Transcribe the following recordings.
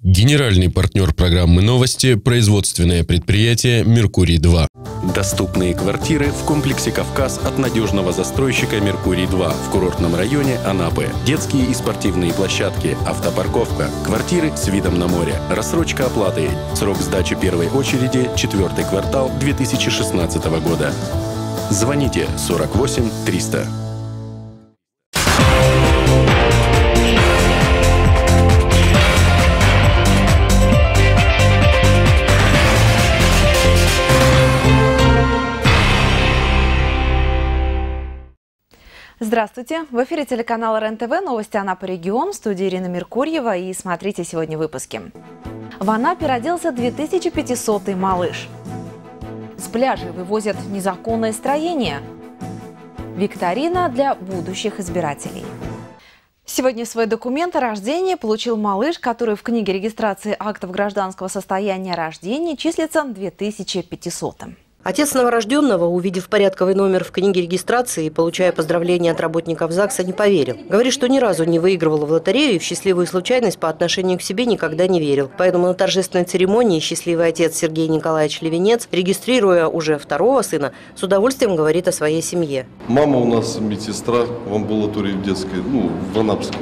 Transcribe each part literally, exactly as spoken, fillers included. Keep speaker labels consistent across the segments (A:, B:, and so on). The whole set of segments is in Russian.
A: Генеральный партнер программы «Новости» – производственное предприятие «Меркурий-два».
B: Доступные квартиры в комплексе «Кавказ» от надежного застройщика «Меркурий-два» в курортном районе Анапы. Детские и спортивные площадки, автопарковка, квартиры с видом на море, рассрочка оплаты. Срок сдачи первой очереди – четвертый квартал две тысячи шестнадцатого года. Звоните сорок восемь триста.
C: Здравствуйте! В эфире телеканала РЕН-ТВ, новости Анапы регион, в студии Ирина Меркурьева, и смотрите сегодня выпуски. В Анапе родился две тысячи пятисотый малыш. С пляжей вывозят незаконное строение. Викторина для будущих избирателей. Сегодня свой документ о рождении получил малыш, который в книге регистрации актов гражданского состояния рождения числится две тысячи пятисотым.
D: Отец новорожденного, увидев порядковый номер в книге регистрации и получая поздравления от работников ЗАГСа, не поверил. Говорит, что ни разу не выигрывал в лотерею и в счастливую случайность по отношению к себе никогда не верил. Поэтому на торжественной церемонии счастливый отец Сергей Николаевич Левенец, регистрируя уже второго сына, с удовольствием говорит о своей семье.
E: Мама у нас медсестра в амбулатории в детской, ну, в Анапской.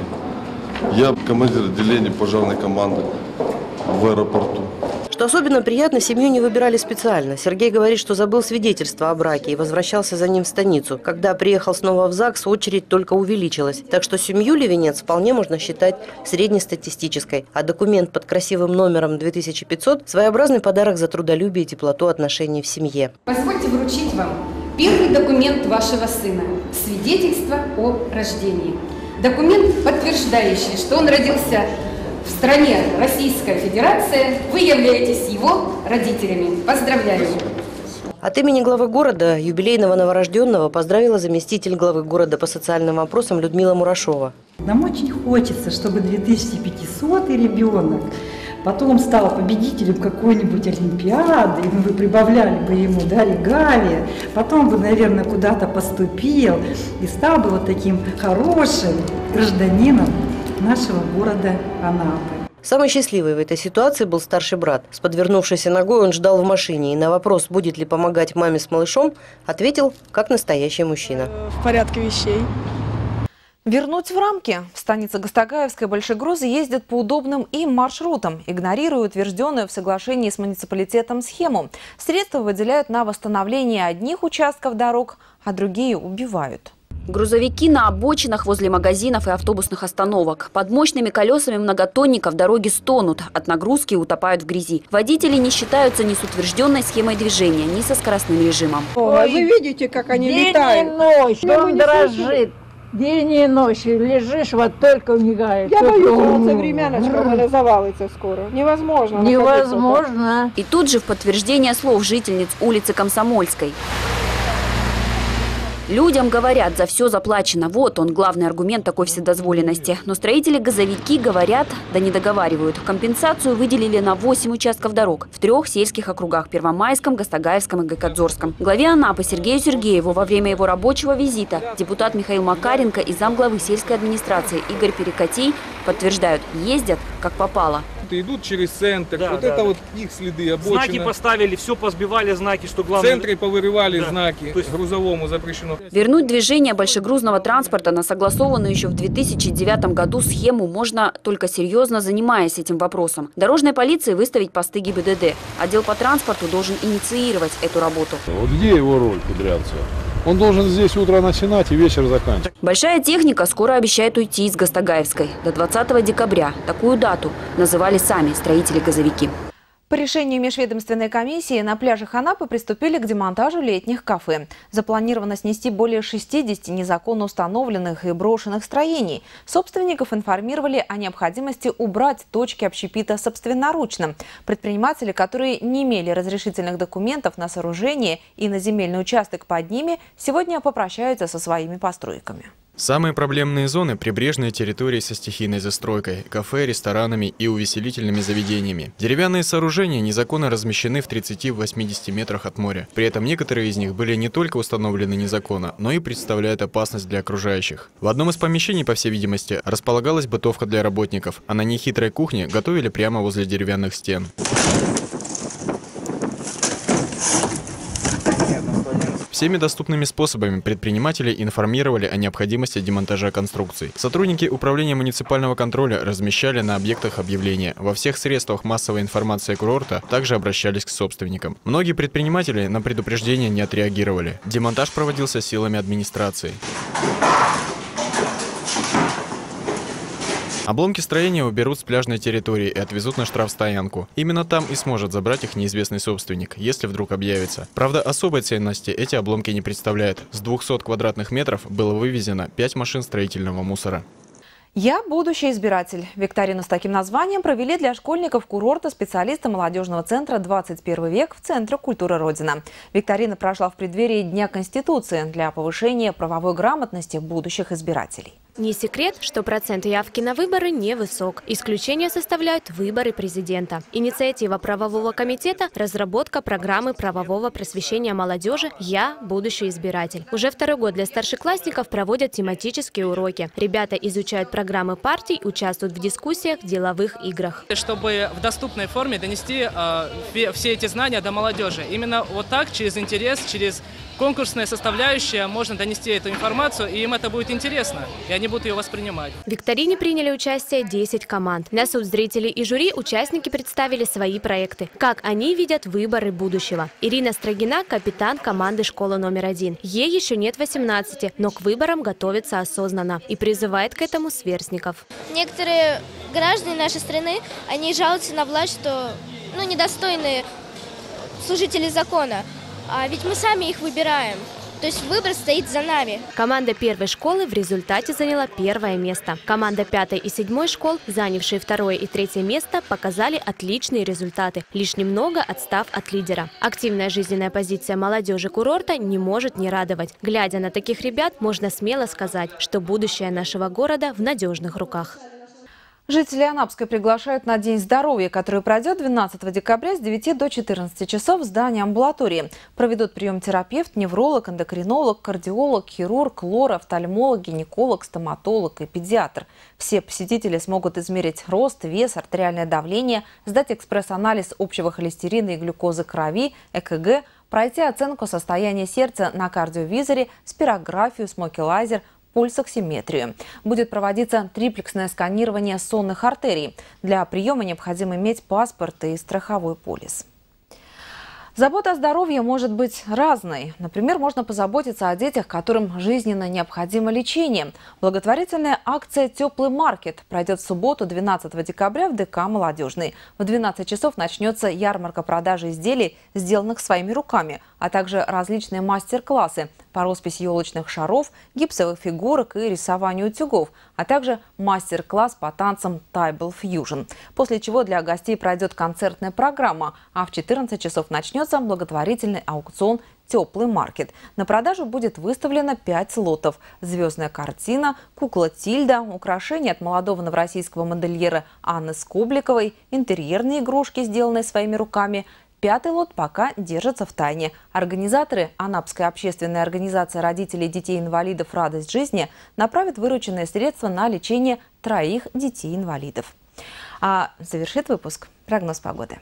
E: Я командир отделения пожарной команды в аэропорту.
D: Что особенно приятно, семью не выбирали специально. Сергей говорит, что забыл свидетельство о браке и возвращался за ним в станицу. Когда приехал снова в ЗАГС, очередь только увеличилась. Так что семью Левенец вполне можно считать среднестатистической. А документ под красивым номером две тысячи пятьсот – своеобразный подарок за трудолюбие и теплоту отношений в семье.
F: Позвольте вручить вам первый документ вашего сына – свидетельство о рождении. Документ, подтверждающий, что он родился в стране Российская Федерация, вы являетесь его родителями. Поздравляю!
D: От имени главы города юбилейного новорожденного поздравила заместитель главы города по социальным вопросам Людмила Мурашова.
G: Нам очень хочется, чтобы две тысячи пятисотый ребенок потом стал победителем какой-нибудь олимпиады, и вы прибавляли бы ему, да, регалии, потом бы, наверное, куда-то поступил и стал бы вот таким хорошим гражданином нашего города Анапы.
D: Самый счастливый в этой ситуации был старший брат. С подвернувшейся ногой он ждал в машине и на вопрос, будет ли помогать маме с малышом, ответил, как настоящий мужчина.
H: В порядке вещей.
C: Вернуть в рамки. В станице Гастагаевской большегрузы ездят по удобным им маршрутам, игнорируя утвержденную в соглашении с муниципалитетом схему. Средства выделяют на восстановление одних участков дорог, а другие убивают.
I: Грузовики на обочинах возле магазинов и автобусных остановок. Под мощными колесами многотонников дороги стонут, от нагрузки утопают в грязи. Водители не считаются ни с утвержденной схемой движения, ни со скоростным режимом.
J: Ой, вы видите, как они
K: день
J: летают?
K: День и ночь, дом дрожит. День и ночь лежишь, вот только мигает.
J: Я боюсь, что современночка монозавалится скоро. Невозможно.
K: Невозможно.
I: И тут же в подтверждение слов жительниц улицы Комсомольской. Людям говорят, за все заплачено. Вот он, главный аргумент такой вседозволенности. Но строители-газовики говорят, да не договаривают. Компенсацию выделили на восемь участков дорог в трех сельских округах – Первомайском, Гастагаевском и Гайкадзорском. Главе Анапы Сергею Сергееву во время его рабочего визита депутат Михаил Макаренко и замглавы сельской администрации Игорь Перекатей подтверждают, ездят как попало.
L: Идут через центр, да, вот да, это да. Вот их следы, обочина.
M: Знаки поставили, все позбивали знаки, что главное.
L: В центре повырывали, да, знаки,
M: то есть
L: грузовому запрещено.
I: Вернуть движение большегрузного транспорта на согласованную еще в две тысячи девятом году схему можно только серьезно занимаясь этим вопросом. Дорожной полиции выставить посты ГИБДД. Отдел по транспорту должен инициировать эту работу.
N: Вот где его роль Кудрявцева? Он должен здесь утро начинать и вечер заканчивать.
I: Большая техника скоро обещает уйти из Гастагаевской. До двадцатого декабря. Такую дату называли сами строители-газовики.
C: По решению межведомственной комиссии на пляжах Анапы приступили к демонтажу летних кафе. Запланировано снести более шестидесяти незаконно установленных и брошенных строений. Собственников информировали о необходимости убрать точки общепита собственноручно. Предприниматели, которые не имели разрешительных документов на сооружение и на земельный участок под ними, сегодня попрощаются со своими постройками.
H: Самые проблемные зоны – прибрежные территории со стихийной застройкой, кафе, ресторанами и увеселительными заведениями. Деревянные сооружения незаконно размещены в тридцати-восьмидесяти метрах от моря. При этом некоторые из них были не только установлены незаконно, но и представляют опасность для окружающих. В одном из помещений, по всей видимости, располагалась бытовка для работников, а на нехитрой кухне готовили прямо возле деревянных стен. Всеми доступными способами предприниматели информировали о необходимости демонтажа конструкций. Сотрудники управления муниципального контроля размещали на объектах объявления. Во всех средствах массовой информации курорта также обращались к собственникам. Многие предприниматели на предупреждение не отреагировали. Демонтаж проводился силами администрации. Обломки строения уберут с пляжной территории и отвезут на штрафстоянку. Именно там и сможет забрать их неизвестный собственник, если вдруг объявится. Правда, особой ценности эти обломки не представляют. С двухсот квадратных метров было вывезено пять машин строительного мусора.
C: «Я будущий избиратель». Викторину с таким названием провели для школьников курорта специалисты молодежного центра «двадцать первый век» в Центре культуры Родина. Викторина прошла в преддверии Дня Конституции для повышения правовой грамотности будущих избирателей.
O: Не секрет, что процент явки на выборы невысок. Исключение составляют выборы президента. Инициатива правового комитета – разработка программы правового просвещения молодежи «Я – будущий избиратель». Уже второй год для старшеклассников проводят тематические уроки. Ребята изучают программы партий, участвуют в дискуссиях, деловых играх.
P: Чтобы в доступной форме донести э, все эти знания до молодежи. Именно вот так, через интерес, через конкурсная составляющая, можно донести эту информацию, и им это будет интересно, и они будут ее воспринимать.
O: В викторине приняли участие десять команд. На суд зрителей и жюри участники представили свои проекты. Как они видят выборы будущего. Ирина Строгина – капитан команды школы номер один. Ей еще нет восемнадцати, но к выборам готовится осознанно и призывает к этому сверстников.
Q: Некоторые граждане нашей страны, они жалуются на власть, что ну, недостойные служители закона. А ведь мы сами их выбираем. То есть выбор стоит за нами.
O: Команда первой школы в результате заняла первое место. Команда пятой и седьмой школ, занявшие второе и третье место, показали отличные результаты, лишь немного отстав от лидера. Активная жизненная позиция молодежи курорта не может не радовать. Глядя на таких ребят, можно смело сказать, что будущее нашего города в надежных руках.
C: Жители Анапской приглашают на День здоровья, который пройдет двенадцатого декабря с девяти до четырнадцати часов в здании амбулатории. Проведут прием терапевт, невролог, эндокринолог, кардиолог, хирург, лор, офтальмолог, гинеколог, стоматолог и педиатр. Все посетители смогут измерить рост, вес, артериальное давление, сдать экспресс-анализ общего холестерина и глюкозы крови, ЭКГ, пройти оценку состояния сердца на кардиовизоре, спирографию, смоки-лазер, пульсоксиметрию. Будет проводиться триплексное сканирование сонных артерий. Для приема необходимо иметь паспорт и страховой полис. Забота о здоровье может быть разной. Например, можно позаботиться о детях, которым жизненно необходимо лечение. Благотворительная акция «Теплый маркет» пройдет в субботу, двенадцатого декабря, в ДК «Молодежный». В двенадцать часов начнется ярмарка продажи изделий, сделанных своими руками, а также различные мастер-классы по росписи елочных шаров, гипсовых фигурок и рисованию утюгов, а также мастер-класс по танцам Table Fusion. После чего для гостей пройдет концертная программа, а в четырнадцать часов начнется благотворительный аукцион «Теплый маркет». На продажу будет выставлено пять лотов. Звездная картина, кукла Тильда, украшения от молодого новороссийского модельера Анны Скобликовой, интерьерные игрушки, сделанные своими руками. Пятый лот пока держится в тайне. Организаторы, Анапская общественная организация родителей детей-инвалидов «Радость жизни», направят вырученные средства на лечение троих детей-инвалидов. А завершит выпуск прогноз погоды.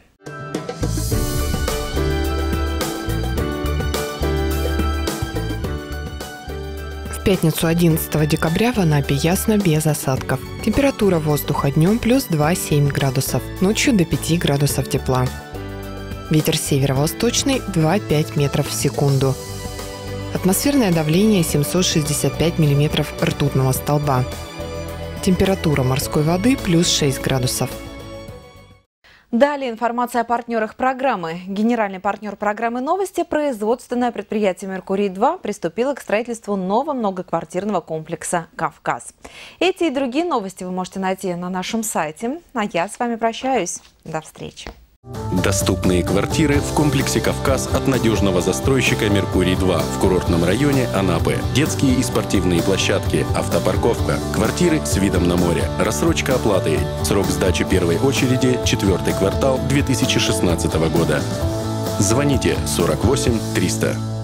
R: В пятницу одиннадцатого декабря в Анапе ясно без осадков. Температура воздуха днем плюс два-семь градусов, ночью до пяти градусов тепла. Ветер северо-восточный два-пять метров в секунду. Атмосферное давление семьсот шестьдесят пять миллиметров ртутного столба. Температура морской воды плюс шесть градусов.
C: Далее информация о партнерах программы. Генеральный партнер программы «Новости» – производственное предприятие «Меркурий-два» приступило к строительству нового многоквартирного комплекса «Кавказ». Эти и другие новости вы можете найти на нашем сайте. А я с вами прощаюсь. До встречи.
B: Доступные квартиры в комплексе «Кавказ» от надежного застройщика «Меркурий-два» в курортном районе Анапы. Детские и спортивные площадки, автопарковка, квартиры с видом на море, рассрочка оплаты. Срок сдачи первой очереди – четвертый квартал две тысячи шестнадцатого года. Звоните сорок восемь триста.